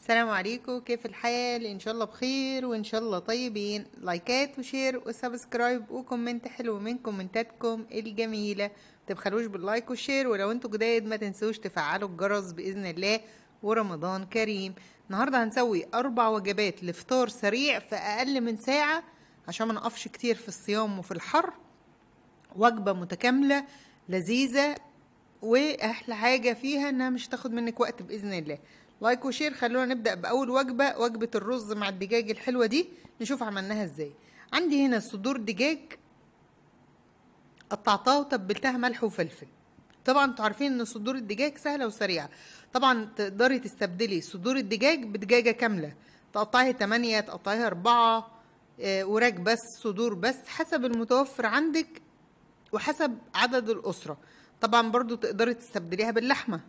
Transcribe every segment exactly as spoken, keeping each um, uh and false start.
السلام عليكم، كيف الحال؟ ان شاء الله بخير وان شاء الله طيبين. لايكات وشير وسبسكرايب وكومنت حلو من كومنتاتكم الجميله. متبخلوش باللايك والشير، ولو انتوا جداد ما تنسوش تفعلوا الجرس باذن الله. ورمضان كريم. النهارده هنسوي اربع وجبات لفطار سريع في اقل من ساعه عشان ما نقفش كتير في الصيام وفي الحر. وجبه متكامله لذيذه، واحلى حاجه فيها انها مش تاخد منك وقت باذن الله. لايك وشير. خلونا نبدا باول وجبه، وجبه الرز مع الدجاج الحلوه دي. نشوف عملناها ازاي. عندي هنا صدور دجاج قطعتها وتبلتها ملح وفلفل. طبعا انتوا عارفين ان صدور الدجاج سهله وسريعه. طبعا تقدري تستبدلي صدور الدجاج بدجاجه كامله، تقطعيها تمانية، تقطعيها أربعة، آه وراك بس صدور بس حسب المتوفر عندك وحسب عدد الأسرة. طبعا برضو تقدري تستبدليها باللحمة،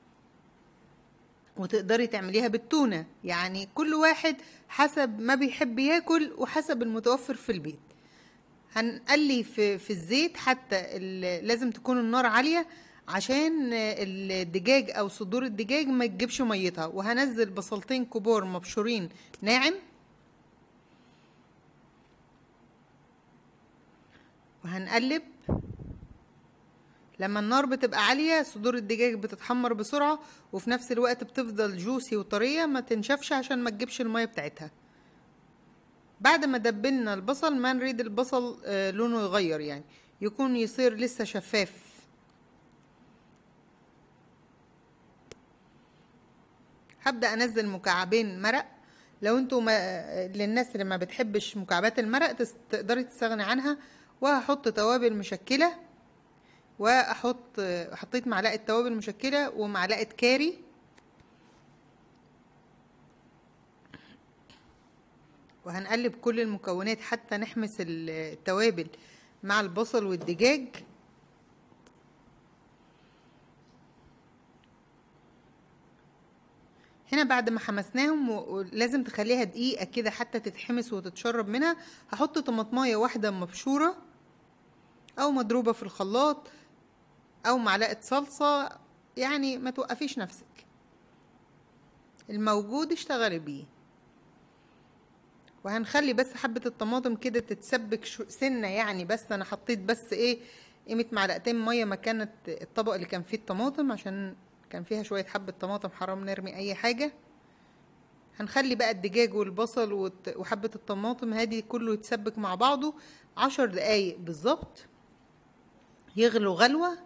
وتقدري تعمليها بالتونة، يعني كل واحد حسب ما بيحب ياكل وحسب المتوفر في البيت. هنقلي في, في الزيت، حتى لازم تكون النار عالية عشان الدجاج او صدور الدجاج ما تجيبش ميتها. وهنزل بصلتين كبار مبشورين ناعم، وهنقلب. لما النار بتبقى عالية صدور الدجاج بتتحمر بسرعة، وفي نفس الوقت بتفضل جوسي وطرية ما تنشفش عشان ما تجيبش المية بتاعتها. بعد ما دبلنا البصل، ما نريد البصل آه لونه يغير، يعني يكون يصير لسه شفاف. هبدأ انزل مكعبين مرق. لو انتوا ما... للناس اللي ما بتحبش مكعبات المرق تقدري تستغني عنها. وهحط توابل مشكلة، واحط حطيت معلقه توابل مشكله ومعلقه كاري، وهنقلب كل المكونات حتى نحمس التوابل مع البصل والدجاج. هنا بعد ما حمسناهم، ولازم تخليها دقيقه كده حتى تتحمس وتتشرب منها، هحط طماطمايه واحده مبشوره او مضروبه في الخلاط، او معلقه صلصه، يعني ما توقفيش نفسك، الموجود اشتغلي بيه. وهنخلي بس حبه الطماطم كده تتسبك سنه، يعني بس انا حطيت بس ايه قيمه معلقتين ميه مكان الطبق اللي كان فيه الطماطم، عشان كان فيها شويه حبه طماطم، حرام نرمي اي حاجه. هنخلي بقى الدجاج والبصل وحبه الطماطم هادي كله يتسبك مع بعضه عشر دقايق بالظبط، يغلوا غلوه،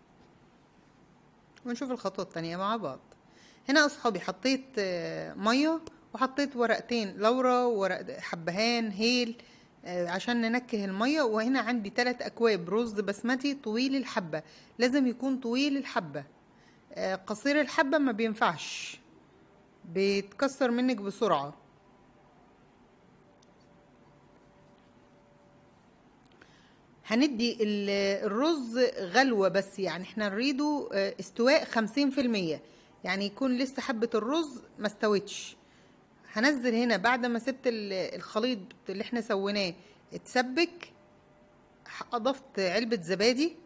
ونشوف الخطوة التانية مع بعض. هنا اصحابي حطيت مية، وحطيت ورقتين لورا وورق حبهان هيل عشان ننكه المية. وهنا عندي ثلاث اكواب رز بسمتي طويل الحبة، لازم يكون طويل الحبة، قصير الحبة ما بينفعش، بيتكسر منك بسرعة. هندي الرز غلوة بس، يعني احنا نريده استواء خمسين في المية، يعني يكون لسه حبة الرز ما استوتش. هنزل هنا بعد ما سبت الخليط اللي احنا سويناه اتسبك، اضفت علبة زبادي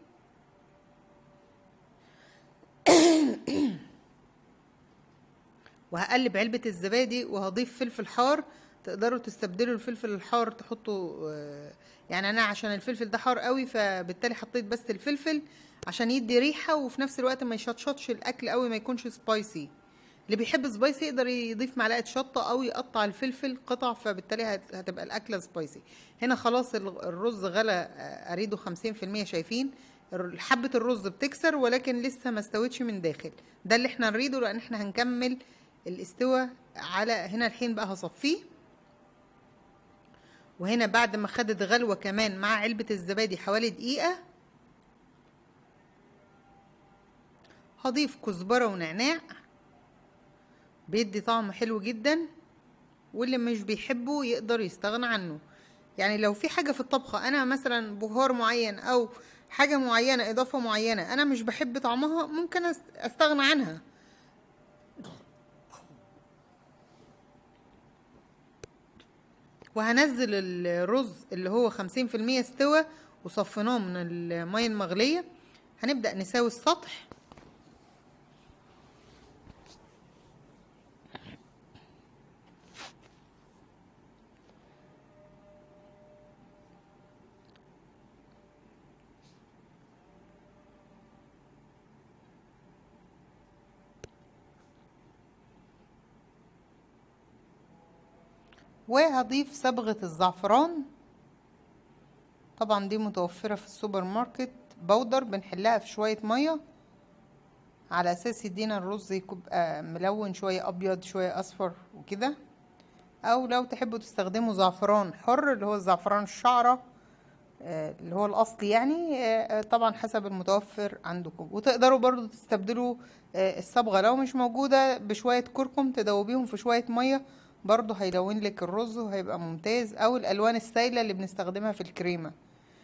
وهقلب علبة الزبادي، وهضيف فلفل حار. تقدروا تستبدلوا الفلفل الحار تحطوا، يعني انا عشان الفلفل ده حار قوي فبالتالي حطيت بس الفلفل عشان يدي ريحه، وفي نفس الوقت ما يشطشطش الاكل قوي، ما يكونش سبايسي. اللي بيحب سبايسي يقدر يضيف معلقه شطه او يقطع الفلفل قطع، فبالتالي هتبقى الاكله سبايسي. هنا خلاص الرز غلى، اريده خمسين في المية. شايفين حبه الرز بتكسر ولكن لسه ما استوتش من داخل، ده اللي احنا نريده، لان احنا هنكمل الاستوى على هنا. الحين بقى هصفيه، وهنا بعد ما خدت غلوة كمان مع علبة الزبادي حوالي دقيقة، هضيف كزبرة ونعناع، بيدي طعم حلو جدا، واللي مش بيحبه يقدر يستغنى عنه. يعني لو في حاجة في الطبخة انا مثلا بهار معين او حاجة معينة اضافة معينة انا مش بحب طعمها، ممكن استغنى عنها. وهنزل الرز اللي هو خمسين في المية استوى وصفناه من المية المغلية. هنبدأ نساوي السطح، وهضيف صبغة الزعفران. طبعا دي متوفرة في السوبر ماركت بودر، بنحلها في شوية مية على اساس يدينا الرز يبقى ملون شوية، ابيض شوية اصفر وكده. او لو تحبوا تستخدموا زعفران حر اللي هو الزعفران الشعرة اللي هو الاصلي يعني، طبعا حسب المتوفر عندكم. وتقدروا برضو تستبدلوا الصبغة لو مش موجودة بشوية كركم تدوبيهم في شوية مية، برضو هيلون لك الرز وهيبقى ممتاز. او الالوان السائلة اللي بنستخدمها في الكريمة.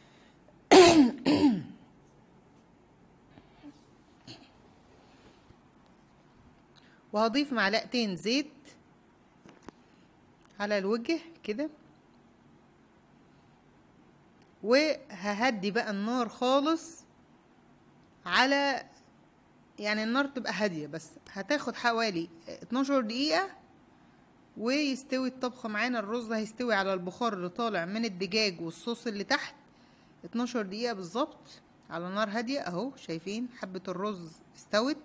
وهضيف معلقتين زيت على الوجه كده، وههدي بقى النار خالص على يعني النار تبقى هادية بس. هتاخد حوالي اتناشر دقيقة ويستوي الطبخة معانا. الرز هيستوي على البخار اللي طالع من الدجاج والصوص اللي تحت اتناشر دقيقة بالظبط على نار هادية. اهو شايفين حبة الرز استوت.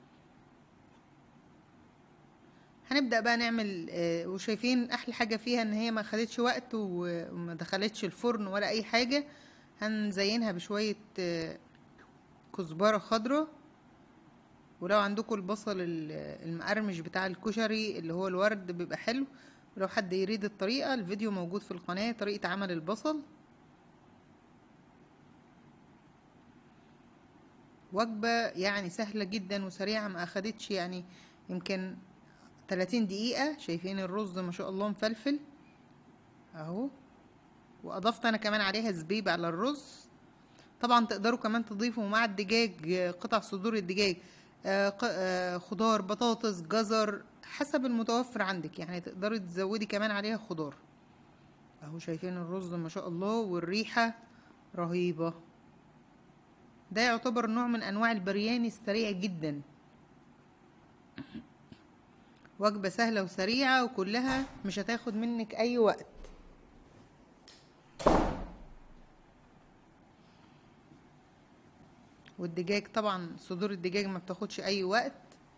هنبدأ بقى نعمل آه وشايفين احلى حاجة فيها ان هي ما خدتش وقت وما دخلتش الفرن ولا اي حاجة. هنزينها بشوية آه كزبرة خضراء. ولو عندكم البصل المقرمش بتاع الكشري اللي هو الورد بيبقى حلو. ولو حد يريد الطريقة، الفيديو موجود في القناة طريقة عمل البصل. وجبة يعني سهلة جدا وسريعة، ما اخدتش يعني يمكن تلاتين دقيقة. شايفين الرز ما شاء الله مفلفل اهو. واضفت انا كمان عليها زبيب على الرز. طبعا تقدروا كمان تضيفوا مع الدجاج قطع صدور الدجاج خضار، بطاطس، جزر، حسب المتوفر عندك يعني. تقدري تزودي كمان عليها خضار اهو. شايفين الرز ما شاء الله والريحة رهيبة. ده يعتبر نوع من انواع البرياني السريع جدا. وجبة سهلة وسريعة وكلها مش هتاخد منك اي وقت. والدجاج طبعا صدور الدجاج ما بتاخدش اي وقت.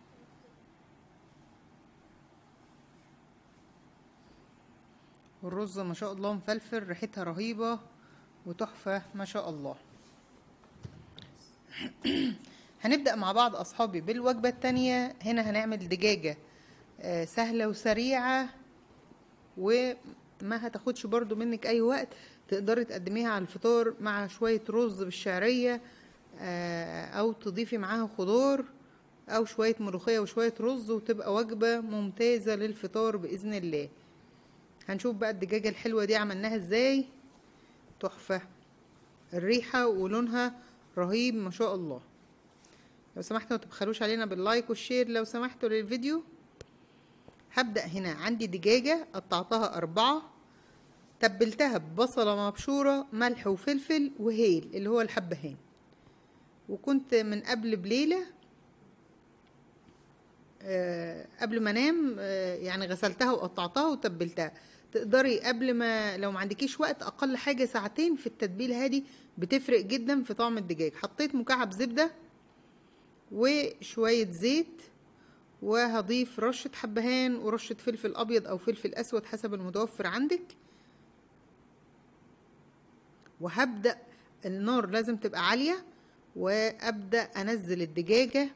والرز ما شاء الله مفلفل، ريحتها رهيبة وتحفة ما شاء الله. هنبدأ مع بعض اصحابي بالوجبة التانية. هنا هنعمل دجاجة سهلة وسريعة وما هتاخدش برضو منك اي وقت. تقدري تقدميها على الفطار مع شوية رز بالشعرية، او تضيفي معاها خضار او شوية ملوخية وشوية رز، وتبقى وجبة ممتازة للفطار بإذن الله. هنشوف بقى الدجاجة الحلوة دي عملناها ازاي. تحفة، الريحة ولونها رهيب ما شاء الله. لو سمحتوا ما تبخلوش علينا باللايك والشير لو سمحتوا للفيديو. هبدأ هنا عندي دجاجة قطعتها أربعة، تبلتها ببصلة مبشورة، ملح وفلفل وهيل اللي هو الحبهان. وكنت من قبل بليلة أه قبل ما انام أه يعني غسلتها وقطعتها وتبلتها. تقدري قبل ما لو ما عندكيش وقت اقل حاجة ساعتين في التتبيلة هذه بتفرق جدا في طعم الدجاج. حطيت مكعب زبدة وشوية زيت، وهضيف رشة حبهان ورشة فلفل ابيض او فلفل اسود حسب المتوفر عندك. وهبدأ النار لازم تبقى عالية، وابدأ انزل الدجاجة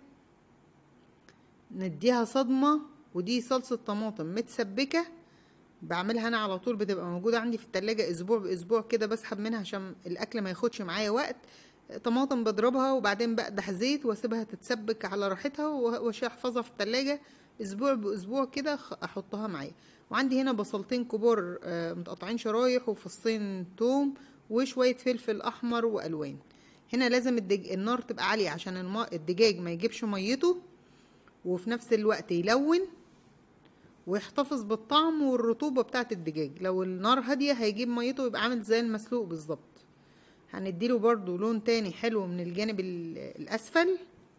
نديها صدمة. ودي صلصة طماطم متسبكة بعملها انا على طول، بتبقى موجودة عندي في التلاجة اسبوع باسبوع كده، بسحب منها عشان الاكل ما ياخدش معايا وقت. طماطم بضربها وبعدين بقدح زيت واسيبها تتسبك على راحتها، واحفظها في التلاجة اسبوع باسبوع كده احطها معايا. وعندي هنا بصلتين كبار متقطعين شرايح، وفصين توم، وشوية فلفل احمر والوان. هنا لازم الدج... النار تبقى عالية عشان الم... الدجاج ما يجيبش ميته، وفي نفس الوقت يلون ويحتفظ بالطعم والرطوبة بتاعة الدجاج. لو النار هادية هيجيب ميته ويبقى عامل زي المسلوق بالظبط. هنديله برضو لون تاني حلو من الجانب الاسفل.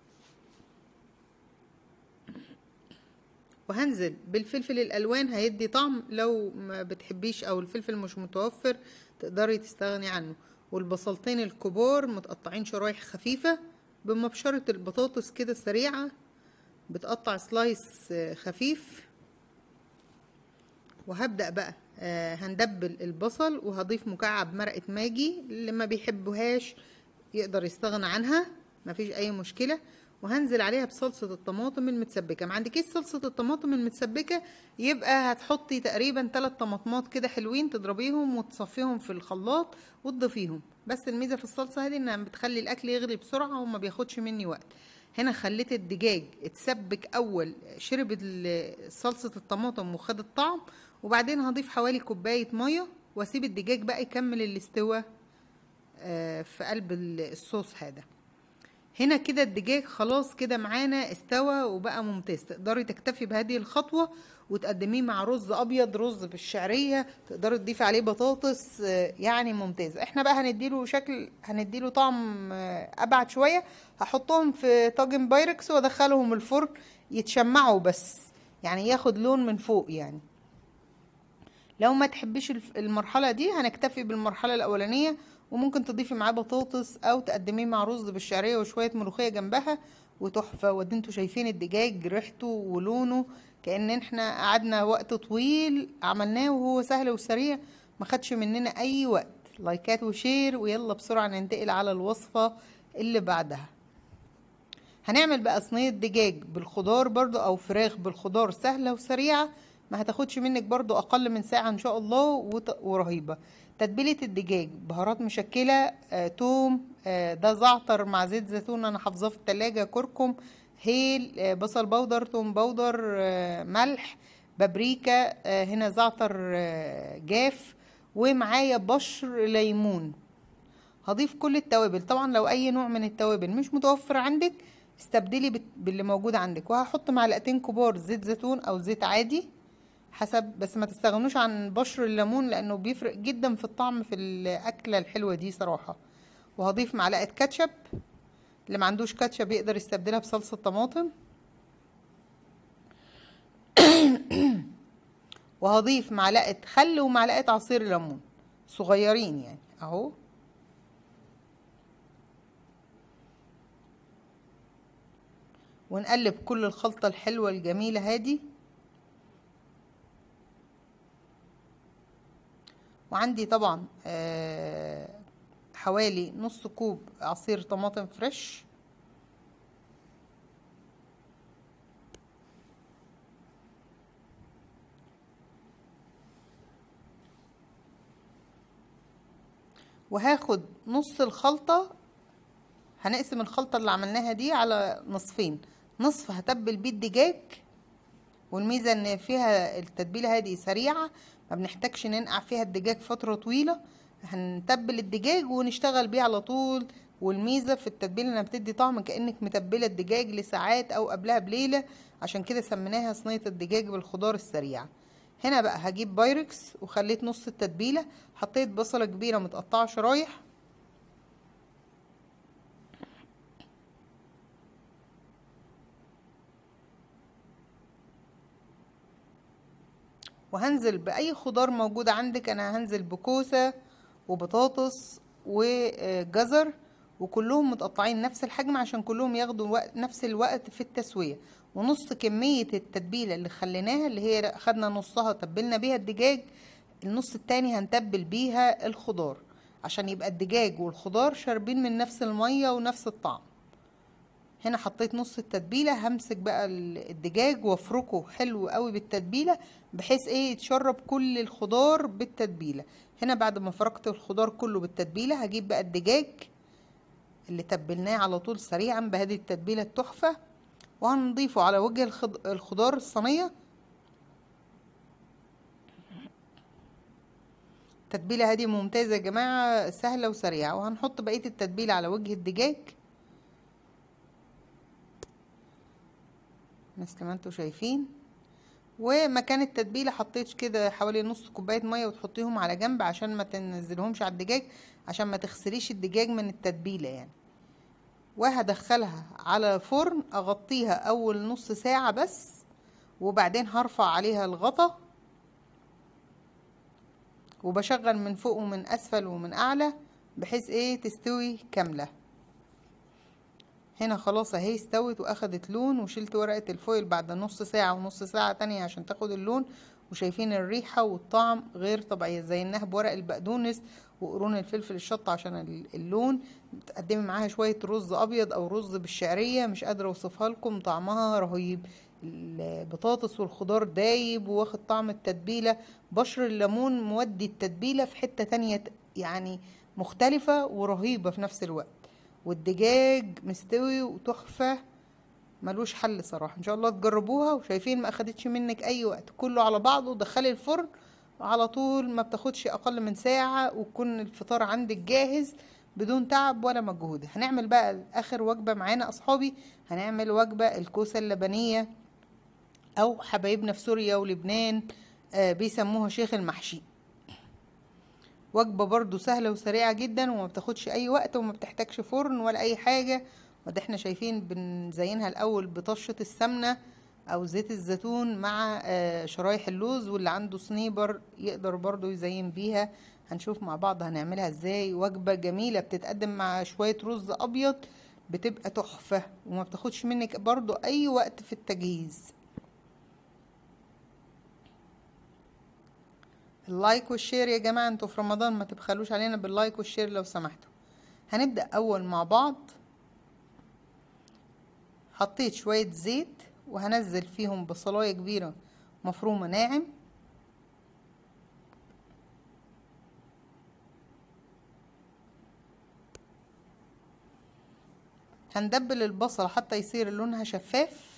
وهنزل بالفلفل الالوان هيدي طعم. لو ما بتحبيش او الفلفل مش متوفر تقدري تستغني عنه. والبصلتين الكبار متقطعين شرايح خفيفة بمبشرة البطاطس كده سريعة، بتقطع سلايس خفيف. وهبدأ بقى آه هندبل البصل، وهضيف مكعب مرقة ماجي، اللي ما بيحبوهاش يقدر يستغنى عنها، مفيش اي مشكلة. وهنزل عليها بصلصة الطماطم المتسبكة. ما عندكيش صلصة الطماطم المتسبكة يبقى هتحطي تقريبا ثلاث طماطمات كده حلوين، تضربيهم وتصفيهم في الخلاط وتضيفيهم. بس الميزة في الصلصة هذه انها بتخلي الاكل يغلي بسرعة وما بياخدش مني وقت. هنا خليت الدجاج اتسبك اول، شرب صلصة الطماطم وخد الطعم، وبعدين هضيف حوالي كوباية مية واسيب الدجاج بقى يكمل الاستوى في قلب الصوص هذا. هنا كده الدجاج خلاص كده معانا استوى وبقى ممتاز. تقدري تكتفي بهذه الخطوة وتقدميه مع رز ابيض، رز بالشعرية، تقدري تضيفي عليه بطاطس، يعني ممتاز. احنا بقى هنديله شكل، هنديله طعم ابعد شوية. هحطهم في طاجن بايركس وادخلهم الفرن يتشمعوا بس، يعني ياخد لون من فوق. يعني لو ما تحبيش المرحلة دي هنكتفي بالمرحلة الاولانية، وممكن تضيفي معاه بطاطس او تقدميه مع رز بالشعريه وشويه ملوخيه جنبها وتحفه. ودي انتوا شايفين الدجاج ريحته ولونه كأن احنا قعدنا وقت طويل عملناه، وهو سهل وسريع ما خدش مننا اي وقت. لايكات وشير، ويلا بسرعه ننتقل على الوصفه اللي بعدها. هنعمل بقى صينيه دجاج بالخضار برضو، او فراخ بالخضار، سهله وسريعه، ما هتاخدش منك برضو اقل من ساعه ان شاء الله، ورهيبه. تتبيله الدجاج: بهارات مشكله، آه، توم، آه، ده زعتر مع زيت زيتون انا حافظاه في التلاجة، كركم، هيل، آه، بصل بودر، توم بودر، آه، ملح، بابريكا، آه، هنا زعتر آه، جاف، ومعايا بشر ليمون. هضيف كل التوابل. طبعا لو اي نوع من التوابل مش متوفر عندك استبدلي باللي موجود عندك. وهحط معلقتين كبار زيت زيتون او زيت عادي حسب، بس ما تستغنوش عن بشر الليمون لانه بيفرق جدا في الطعم في الاكله الحلوه دي صراحه. وهضيف معلقه كاتشب، اللي ما عندوش كاتشب يقدر يستبدلها بصلصه طماطم. وهضيف معلقه خل ومعلقه عصير ليمون صغيرين يعني اهو. ونقلب كل الخلطه الحلوه الجميله هادي. وعندي طبعا آه حوالي نص كوب عصير طماطم فريش، وهاخد نص الخلطة. هنقسم الخلطة اللي عملناها دي على نصفين، نصف هتبل بيه الدجاج، والميزة ان فيها التتبيلة هذه سريعة، ما بنحتاجش ننقع فيها الدجاج فترة طويلة. هنتبل الدجاج ونشتغل بيه على طول. والميزة في التتبيلة انها بتدي طعم كأنك متبلة الدجاج لساعات او قبلها بليلة، عشان كده سميناها صينية الدجاج بالخضار السريعة. هنا بقى هجيب بايركس وخليت نص التتبيلة. حطيت بصلة كبيرة متقطعة شرايح، وهنزل بأي خضار موجود عندك. أنا هنزل بكوسة وبطاطس وجزر، وكلهم متقطعين نفس الحجم عشان كلهم ياخدوا وقت نفس الوقت في التسوية. ونص كمية التتبيلة اللي خليناها، اللي هي خدنا نصها تبلنا بيها الدجاج، النص التاني هنتبل بيها الخضار عشان يبقى الدجاج والخضار شاربين من نفس المية ونفس الطعم. هنا حطيت نص التتبيله. همسك بقى الدجاج وافركه حلو قوي بالتتبيله بحيث ايه يتشرب كل الخضار بالتتبيله. هنا بعد ما فركت الخضار كله بالتتبيله هجيب بقى الدجاج اللي تبلناه على طول سريعا بهذه التتبيله التحفه، وهنضيفه على وجه الخضار الصينيه. التتبيله هذه ممتازه يا جماعه، سهله وسريعه. وهنحط بقيه التتبيله على وجه الدجاج مثل ما انتوا شايفين. ومكان التتبيله حطيت كده حوالي نص كوبايه ميه وتحطيهم على جنب عشان ما تنزلهمش على الدجاج، عشان ما تغسليش الدجاج من التتبيله يعني. وهدخلها على فرن اغطيها اول نص ساعه بس، وبعدين هرفع عليها الغطا وبشغل من فوق ومن اسفل ومن اعلى بحيث ايه تستوي كامله. هنا خلاص اهي استوت واخدت لون، وشلت ورقة الفويل بعد نص ساعة ونص ساعة تانية عشان تاخد اللون. وشايفين الريحة والطعم غير طبيعية. زيناها بورق البقدونس وقرون الفلفل الشطة عشان اللون. بتقدمي معاها شوية رز ابيض او رز بالشعرية، مش قادرة اوصفها لكم، طعمها رهيب. البطاطس والخضار دايب واخد طعم التتبيلة. بشر الليمون مودي التتبيلة في حتة تانية يعني مختلفة ورهيبة في نفس الوقت. والدجاج مستوي وتحفة ملوش حل صراحة. ان شاء الله تجربوها. وشايفين ما اخدتش منك اي وقت، كله على بعضه دخلي الفرن على طول، ما بتاخدش اقل من ساعة ويكون الفطار عندك جاهز بدون تعب ولا مجهود. هنعمل بقى اخر وجبة معانا اصحابي، هنعمل وجبة الكوسة اللبنية او حبايبنا في سوريا ولبنان آه بيسموها شيخ المحشي. وجبة برضو سهلة وسريعة جدا وما بتاخدش اي وقت وما بتحتاجش فرن ولا اي حاجة. وده احنا شايفين بنزينها الاول بطشة السمنة او زيت الزيتون مع آه شرايح اللوز، واللي عنده صنيبر يقدر برضو يزين بيها. هنشوف مع بعض هنعملها ازاي. وجبة جميلة بتتقدم مع شوية رز ابيض، بتبقى تحفة وما بتاخدش منك برضو اي وقت في التجهيز. اللايك والشير يا جماعة، انتوا في رمضان ما تبخلوش علينا باللايك والشير لو سمحتوا. هنبدأ اول مع بعض. حطيت شوية زيت وهنزل فيهم بصلاية كبيرة مفرومة ناعم، هندبل البصل حتى يصير لونها شفاف.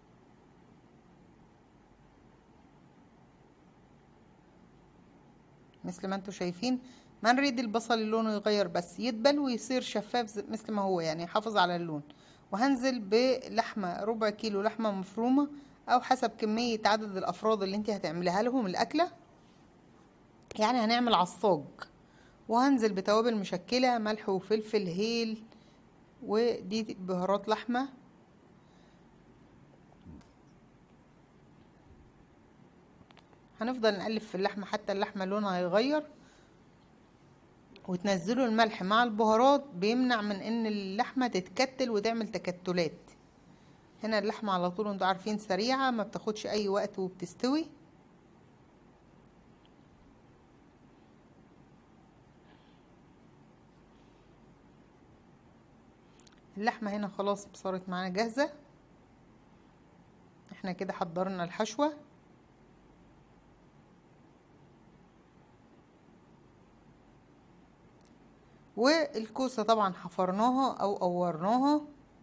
مثل ما انتوا شايفين، ما نريد البصل لونه يغير، بس يدبل ويصير شفاف مثل ما هو، يعني يحافظ على اللون. وهنزل بلحمة ربع كيلو لحمة مفرومة او حسب كمية عدد الافراد اللي انت هتعمليها لهم الاكلة، يعني هنعمل عصاج. وهنزل بتوابل مشكلة، ملح وفلفل هيل، ودي بهارات لحمة. هنفضل نقلب في اللحمة حتى اللحمة لونها هيغير. وتنزلوا الملح مع البهارات، بيمنع من ان اللحمة تتكتل وتعمل تكتلات. هنا اللحمة على طول انتوا عارفين سريعة، ما بتاخدش اي وقت وبتستوي. اللحمة هنا خلاص صارت معانا جاهزة. احنا كده حضرنا الحشوة. والكوسة طبعا حفرناها او قورناها.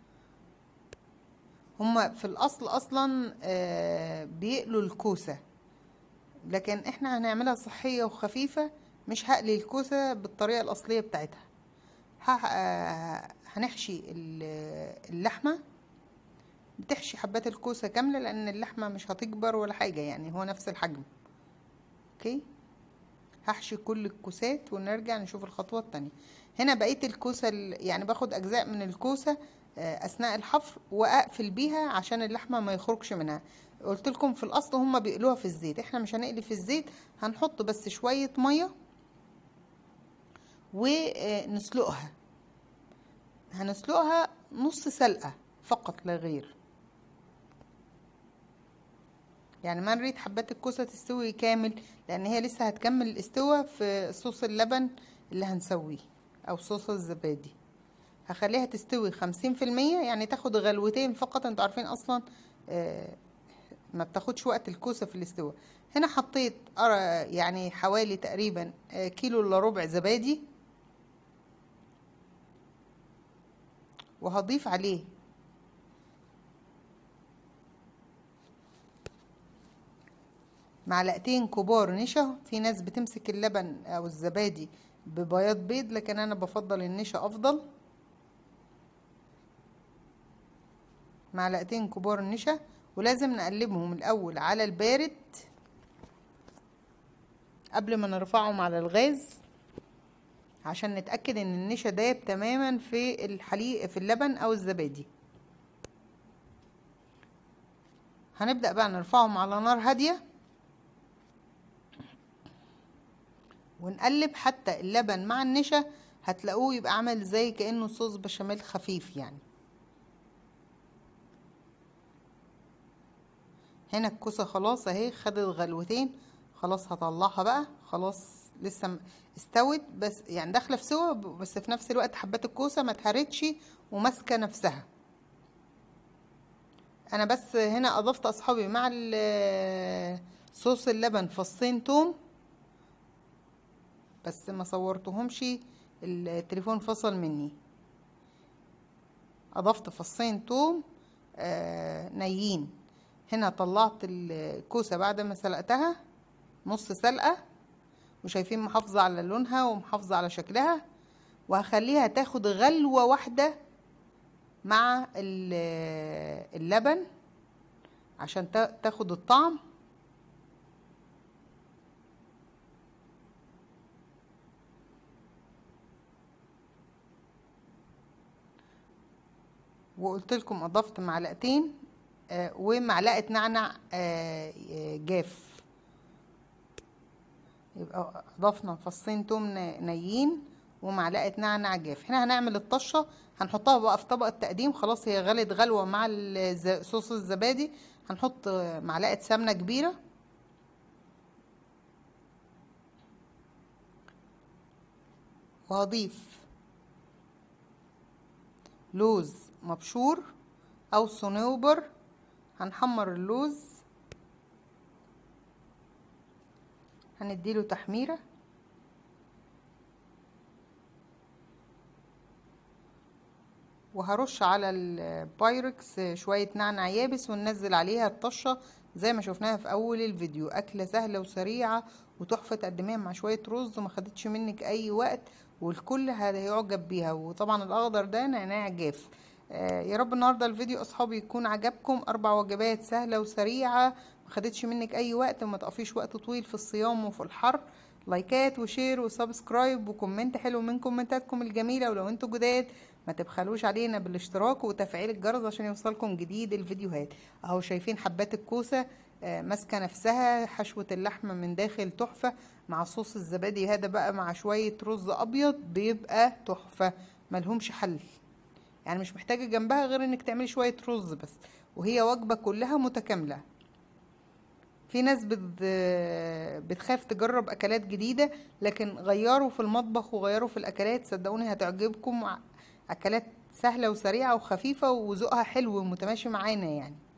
هما في الاصل اصلا آه بيقلوا الكوسة، لكن احنا هنعملها صحية وخفيفة، مش هقلي الكوسة بالطريقة الاصلية بتاعتها. آه هنحشي اللحمة. بتحشي حبات الكوسة كاملة لان اللحمة مش هتكبر ولا حاجة، يعني هو نفس الحجم. اوكي، هحشي كل الكوسات ونرجع نشوف الخطوة التانية. هنا بقية الكوسة يعني باخد اجزاء من الكوسة اثناء الحفر واقفل بيها عشان اللحمة ما يخرجش منها. قلت لكم في الاصل هما بيقلوها في الزيت، احنا مش هنقلي في الزيت، هنحط بس شوية مية ونسلقها. هنسلقها نص سلقة فقط لا غير، يعني ما نريد حبات الكوسة تستوي كامل، لان هي لسه هتكمل الاستوى في صوص اللبن اللي هنسويه او صوص الزبادي. هخليها تستوي خمسين في المية، يعني تاخد غلوتين فقط. انتوا عارفين اصلا آه ما بتاخدش وقت الكوسة في الاستوى. هنا حطيت يعني حوالي تقريبا آه كيلو الا ربع زبادي، وهضيف عليه معلقتين كبار نشا. في ناس بتمسك اللبن او الزبادي ببياض بيض، لكن انا بفضل النشا افضل. معلقتين كبار نشا، ولازم نقلبهم الاول على البارد قبل ما نرفعهم على الغاز، عشان نتأكد ان النشا دايب تماما في الحليب في اللبن او الزبادي. هنبدأ بقى نرفعهم على نار هادية ونقلب حتى اللبن مع النشا هتلاقوه يبقى عامل زي كأنه صوص بشاميل خفيف يعني. هنا الكوسه خلاص اهي خدت غلوتين، خلاص هطلعها بقى. خلاص لسه استوت بس يعني داخله في سوا، بس في نفس الوقت حبات الكوسه ما اتهرتش وماسكه نفسها. انا بس هنا اضفت اصحابي مع صوص اللبن فصين توم، بس ما صورتهمش التليفون فصل مني. اضفت فصين توم آه نيين. هنا طلعت الكوسه بعد ما سلقتها نص سلقه، وشايفين محافظه على لونها ومحافظه على شكلها، وهخليها تاخد غلوه واحده مع اللبن عشان تاخد الطعم. وقلت لكم اضفت معلقتين آه ومعلقه نعنع آه جاف، يبقى اضفنا فصين توم نيين ومعلقه نعنع جاف. هنا هنعمل الطشه، هنحطها بقى في طبق التقديم. خلاص هي غلت غلوه مع صوص الزبادي. هنحط معلقه سمنه كبيره، وهضيف لوز مبشور او صنوبر. هنحمر اللوز، هنديله تحميره، وهرش على البايركس شويه نعناع يابس وننزل عليها الطشه زي ما شفناها في اول الفيديو. اكله سهله وسريعه وتحفه، تقدميها مع شويه رز وما خدتش منك اي وقت، والكل هيعجب بيها. وطبعا الاخضر ده نعناع جاف. آه يا رب النهارده الفيديو اصحابي يكون عجبكم. اربع وجبات سهله وسريعه ما خدتش منك اي وقت، وما تقفيش وقت طويل في الصيام وفي الحر. لايكات وشير وسبسكرايب وكومنت حلو من كومنتاتكم الجميله. ولو انتوا جداد ما تبخلوش علينا بالاشتراك وتفعيل الجرس عشان يوصلكم جديد الفيديوهات. اهو شايفين حبات الكوسه آه ماسكه نفسها، حشوه اللحمه من داخل تحفه، مع صوص الزبادي هذا بقى مع شويه رز ابيض بيبقى تحفه ملهمش حل. يعني مش محتاجه جنبها غير انك تعملي شويه رز بس، وهي وجبه كلها متكامله. في ناس بتخاف تجرب اكلات جديده، لكن غيروا في المطبخ وغيروا في الاكلات، صدقوني هتعجبكم. اكلات سهله وسريعه وخفيفه وذوقها حلو ومتماشي معانا يعني.